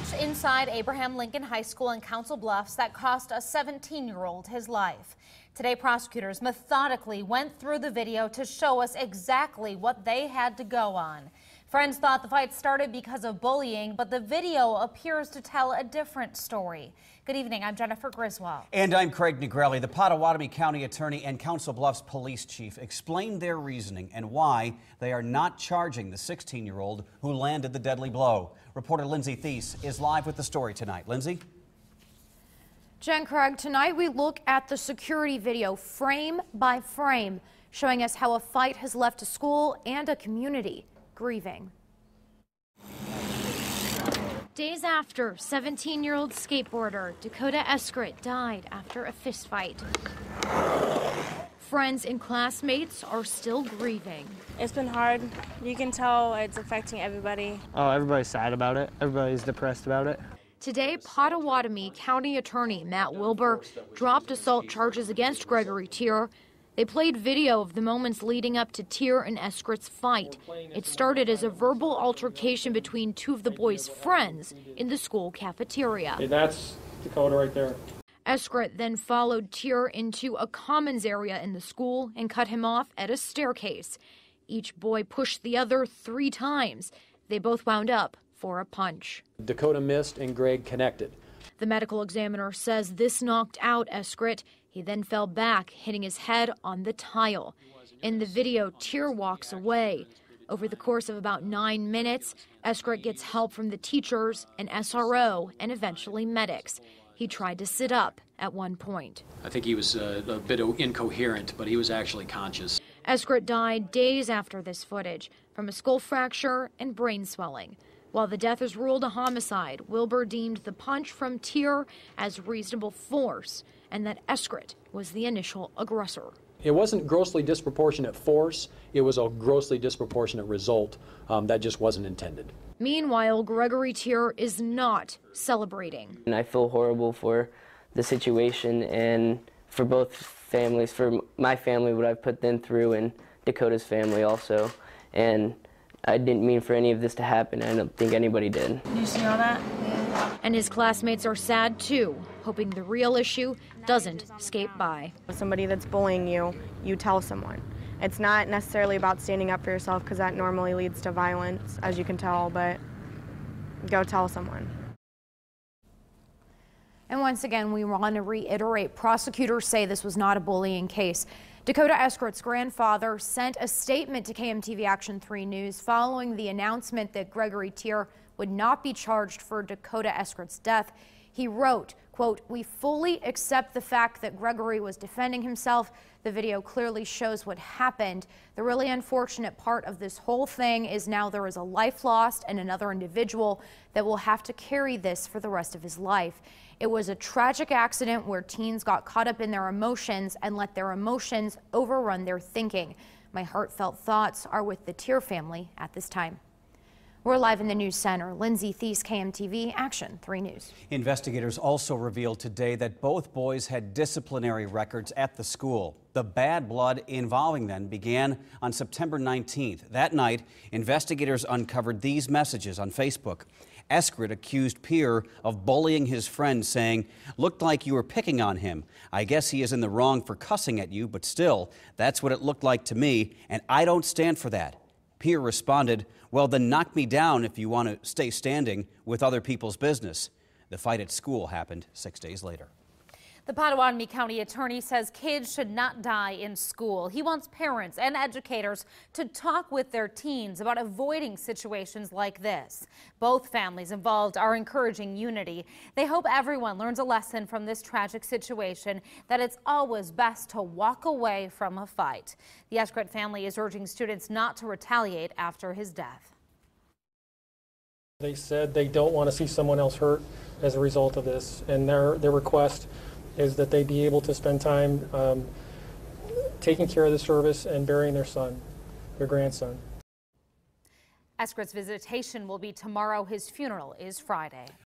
crash inside Abraham Lincoln High School in Council Bluffs that cost a 17-year-old his life. Today, prosecutors methodically went through the video to show us exactly what they had to go on. Friends thought the fight started because of bullying, but the video appears to tell a different story. Good evening, I'm Jennifer Griswold. And I'm Craig Negrelli. The Potawatomi County Attorney and Council Bluffs Police Chief explained their reasoning and why they are not charging the 16-year-old who landed the deadly blow. Reporter Lindsay Thies is live with the story tonight. Lindsay? Jen, Craig, tonight we look at the security video frame by frame, showing us how a fight has left a school and a community grieving. Days after, 17-year-old skateboarder Dakota Eskrit died after a fistfight. Friends and classmates are still grieving. It's been hard. You can tell it's affecting everybody. Oh, everybody's sad about it. Everybody's depressed about it. Today, Potawatomi County Attorney Matt Wilbur dropped assault charges against Gregory Tier. They played video of the moments leading up to Tier and Eskrit's fight. It started as a verbal altercation between two of the boys' friends in the school cafeteria. Hey, that's Dakota right there. Eskrit then followed Tier into a commons area in the school and cut him off at a staircase. Each boy pushed the other 3 times. They both wound up for a punch. Dakota missed and Greg connected. The medical examiner says this knocked out Eskrit. He then fell back, hitting his head on the tile. In the video, Tier walks away. Over the course of about 9 minutes, Eskrit gets help from the teachers, an SRO, and eventually medics. He tried to sit up at one point. I think he was a bit incoherent, but he was actually conscious. Eskrit died days after this footage from a skull fracture and brain swelling. While the death is ruled a homicide, Wilbur deemed the punch from Tier as reasonable force and that Eskrit was the initial aggressor. It wasn't grossly disproportionate force. It was a grossly disproportionate result that just wasn't intended. Meanwhile, Gregory Tier is not celebrating. And I feel horrible for the situation and for both families, for my family, what I've put them through, and Dakota's family also. And I didn't mean for any of this to happen. I don't think anybody did. You see all that? And his classmates are sad too, hoping the real issue doesn't escape by. Somebody that's bullying you, you tell someone. It's not necessarily about standing up for yourself, because that normally leads to violence, as you can tell, but go tell someone. And once again, we want to reiterate, prosecutors say this was not a bullying case. Dakota Eskrit's grandfather sent a statement to KMTV Action 3 News following the announcement that Gregory Tier would not be charged for Dakota Eskrit's death. He wrote, quote, "We fully accept the fact that Gregory was defending himself. The video clearly shows what happened. The really unfortunate part of this whole thing is now there is a life lost and another individual that will have to carry this for the rest of his life. It was a tragic accident where teens got caught up in their emotions and let their emotions overrun their thinking. My heartfelt thoughts are with the Tier family at this time." We're live in the news center. Lindsay Thies, KMTV Action 3 News. Investigators also revealed today that both boys had disciplinary records at the school. The bad blood involving them began on September 19th. That night, investigators uncovered these messages on Facebook. Eskrit accused Tier of bullying his friend, saying, "Looked like you were picking on him. I guess he is in the wrong for cussing at you, but still, that's what it looked like to me, and I don't stand for that." Tier responded, "Well, then knock me down if you want to stay standing with other people's business." The fight at school happened 6 days later. The Potawatomi County Attorney says kids should not die in school. He wants parents and educators to talk with their teens about avoiding situations like this. Both families involved are encouraging unity. They hope everyone learns a lesson from this tragic situation, that it's always best to walk away from a fight. The Eskrit family is urging students not to retaliate after his death. They said they don't want to see someone else hurt as a result of this, and their request is that they be able to spend time taking care of the service and burying their son, their grandson. Eskrit's visitation will be tomorrow. His funeral is Friday.